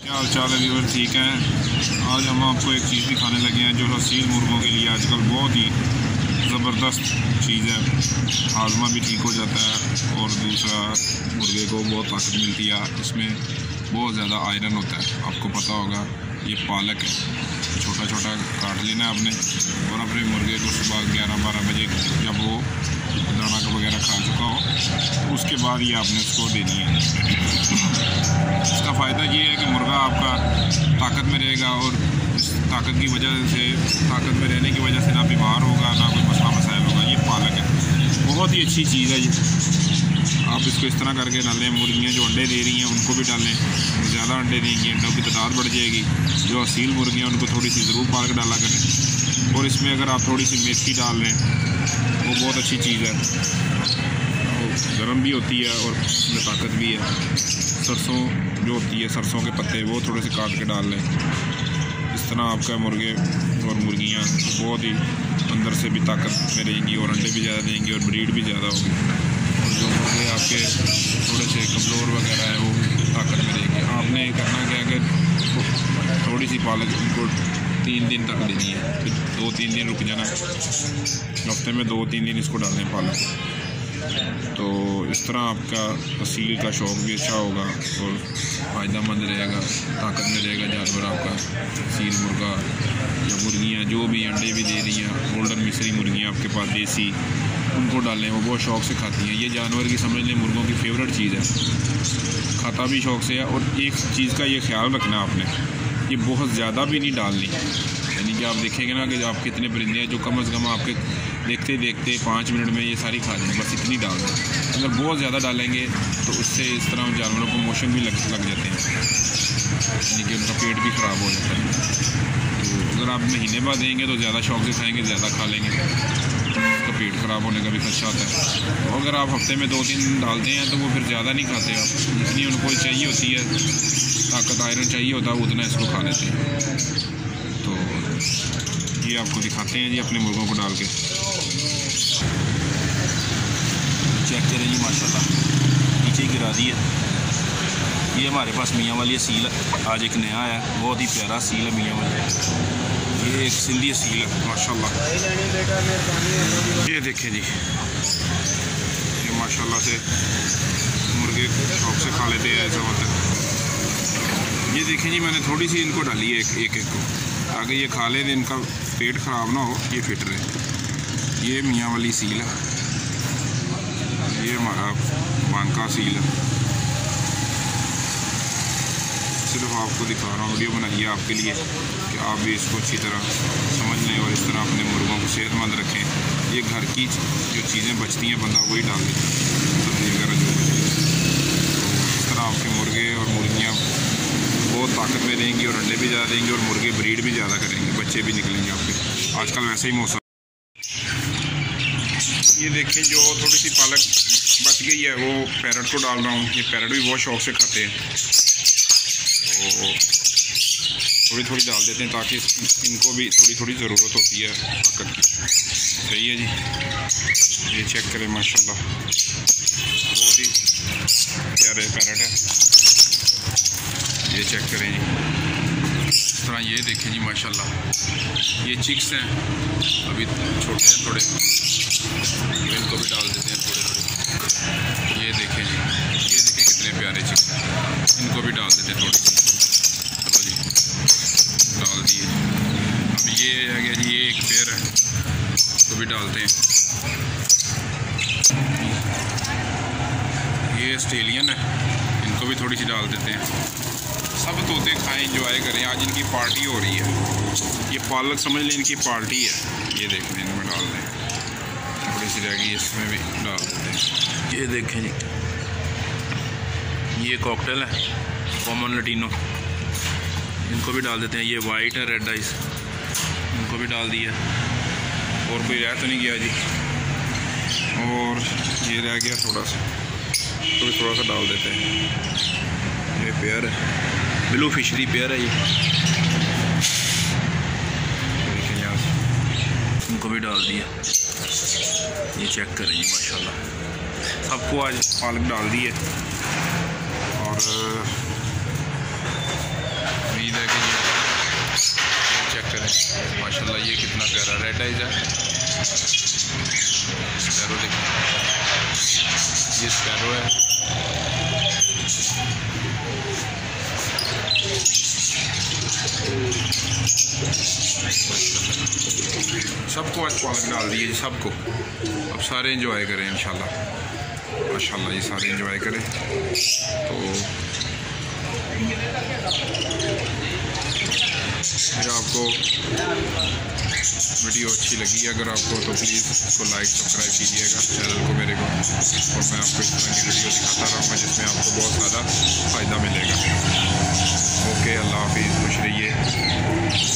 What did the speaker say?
क्या हाल चाल है व्यूअर, ठीक हैं। आज हम आपको एक चीज़ दिखाने लगे हैं जो हसील मुर्गों के लिए आजकल बहुत ही ज़बरदस्त चीज़ है। हाजमा भी ठीक हो जाता है और दूसरा मुर्गे को बहुत ताकत मिलती है। इसमें बहुत ज़्यादा आयरन होता है, आपको पता होगा। ये पालक है, छोटा छोटा काट लेना है आपने और अपने मुर्गे को सुबह 11-12 बजे जब वो दाना वगैरह खा चुका हो तो उसके बाद ये आपने उसको देनी है। इसका फ़ायदा ये है कि मुर्गा आपका ताकत में रहेगा और इस ताकत की वजह से, ताकत में रहने की वजह से ना बीमार होगा ना कोई मसला मसाइल होगा। ये पालक है, बहुत ही अच्छी चीज़ है ये। आप इसको इस तरह करके डालें। मुर्गियाँ जो अंडे दे रही हैं उनको भी डालें, ज़्यादा अंडे देंगी, अंडों की तादाद बढ़ जाएगी। जो असील मुर्गियाँ उनको थोड़ी सी ज़रूर पालक डाला करें और इसमें अगर आप थोड़ी सी मेथी डाल लें वो बहुत अच्छी चीज़ है, गर्म भी होती है और उसमें ताकत भी है। सरसों जो होती है, सरसों के पत्ते वो थोड़े से काट के डाल लें। इस तरह आपका मुर्गे और मुर्गियाँ बहुत ही अंदर से भी ताकत में रहेंगी और अंडे भी ज़्यादा देंगी और ब्रीड भी ज़्यादा होगी। और जो मुर्गे आपके थोड़े से कमज़ोर वगैरह है वो ताकत में रहेंगे। आपने करना क्या है कि थोड़ी सी पालक उनको 3 दिन तक देनी है, फिर 2-3 दिन रुक जाना, हफ्ते में 2-3 दिन इसको डालने पालक। तो इस तरह आपका असील का शौक़ भी अच्छा होगा और फ़ायदेमंद रहेगा, ताकत में रहेगा जानवर आपका। असील मुर्गा या मुर्गियाँ जो भी अंडे भी दे रही हैं, गोल्डन मिस्री मुर्गियाँ आपके पास देसी, उनको डालें, वो बहुत शौक़ से खाती हैं। ये जानवर की समझ लें मुर्गों की फेवरेट चीज़ है, खाता भी शौक़ से है। और एक चीज़ का ये ख्याल रखना आपने, ये बहुत ज़्यादा भी नहीं डालनी। यानी कि आप देखेंगे ना कि आप कितने परिंदे हैं जो कम अज़ कम आपके देखते देखते 5 मिनट में ये सारी खा जाएंगे, बस इतनी डाल दें। अगर बहुत ज़्यादा डालेंगे तो उससे इस तरह जानवरों को मोशन भी लग जाते हैं, यानी कि उनका पेट भी ख़राब हो जाता है। तो अगर आप महीने बाद देंगे तो ज़्यादा शौक़ से खाएँगे, ज़्यादा खा लेंगे, उसका पेट ख़राब होने का भी खदशा होता है। तो अगर आप हफ्ते में 2-3 डालते हैं तो वो फिर ज़्यादा नहीं खाते आप, जितनी उनको चाहिए होती है ताकत, आयरन चाहिए होता है, उतना इसको खा लेते हैं। तो ये आपको दिखाते हैं जी अपने मुर्गों को डाल के। चेक करें जी, माशाल्लाह नीचे गिरा दी है। ये हमारे पास मियाँ वाली असील है, आज एक नया आया, बहुत ही प्यारा असील है मियाँ वाली। ये एक सिंधी असील है माशाल्लाह। ये देखें जी, ये माशाल्लाह से मुर्गे शौक़ से खा लेते हैं, ऐसा होता है। ये देखें जी, मैंने थोड़ी सी इनको डाली है एक को, ताकि ये खा लें, इनका पेट ख़राब ना हो, ये फिट रहे। ये मियाँ वाली सील है, ये हमारा बांका सील है। सिर्फ आपको दिखा रहा हूँ, वीडियो बनाई है आपके लिए कि आप भी इसको अच्छी तरह समझ लें और इस तरह अपने मुर्गों को सेहतमंद रखें। ये घर की जो चीज़ें बचती हैं बंदा वही डाल देता है, सब्ज़ी वगैरह जो बचती है। इस तरह आपके मुर्गे और मुर्गियाँ बहुत ताकत में रहेंगी और अंडे भी ज़्यादा देंगे और मुर्गे ब्रीड भी ज़्यादा करेंगे, बच्चे भी निकलेंगे आपके। आजकल वैसे ही मौसम। ये देखें, जो थोड़ी सी पालक बच गई है वो पैरट को डाल रहा हूँ। ये पैरट भी बहुत शौक़ से खाते हैं, तो थोड़ी थोड़ी डाल देते हैं ताकि इनको भी थोड़ी थोड़ी ज़रूरत होती है ताकत की। सही है जी, ये चेक करें माशाल्लाह, बहुत ही प्यारे पैरट है। ये चेक करें जी, इस तरह ये देखें जी माशाल्लाह। ये चिक्स हैं, अभी छोटे हैं थोड़े, इनको भी डाल देते हैं थोड़े थोड़े। ये देखें जी, ये देखें कितने प्यारे चिक्स हैं, इनको भी डाल देते हैं थोड़ी सी। चलो जी, डाल दिए। अब ये है गया जी, ये एक पेयर है, इसको भी डालते हैं। ये ऑस्ट्रेलियन है, इनको भी थोड़ी सी डाल देते हैं। सब तोते खाएं, इंजॉय करें, आज इनकी पार्टी हो रही है। ये पालक समझ लें इनकी पार्टी है। ये देख लें, इनमें डाल दें, थोड़ी सी रह गई, इसमें भी डाल देते हैं। ये देखें जी, ये कॉकटेल है कॉमन लटीनो, इनको भी डाल देते हैं। ये वाइट है रेड आइस, इनको भी डाल दिया। और कोई रह तो नहीं गया जी, और ये रह गया थोड़ा सा, तो थोड़ा सा डाल देते हैं। ये पेयर है, ब्लू फिशरी पेयर है ये, देखें यहाँ से, इनको भी डाल दिया। ये चेक करें जी माशाल्लाह, सबको आज पालक डाल दी है। और रेड आइज है। स्पैरो देखिए, ये स्पैरो है। सबको आज पालक डाल दिए जी, सबको। अब सारे एंजॉय करें इंशाल्लाह, माशाल्लाह ये सारे एंजॉय करें। तो अगर आपको वीडियो अच्छी लगी, अगर आपको तो प्लीज़ इसको लाइक सब्सक्राइब कीजिएगा चैनल को मेरे को, और मैं आपको इस तरह की वीडियो दिखाता रहूँगा जिसमें आपको बहुत ज़्यादा फ़ायदा मिलेगा। ओके, अल्लाह हाफिज़, खुश रहिए।